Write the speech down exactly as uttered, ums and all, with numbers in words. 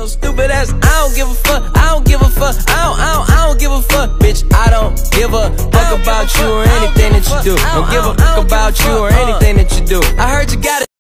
So stupid ass, I don't give a fuck, I don't give a fuck, I don't, I don't, I don't give a fuck, bitch. I don't give a fuck about you or anything that you do. Don't give a fuck about you or anything that you do. I heard you got it.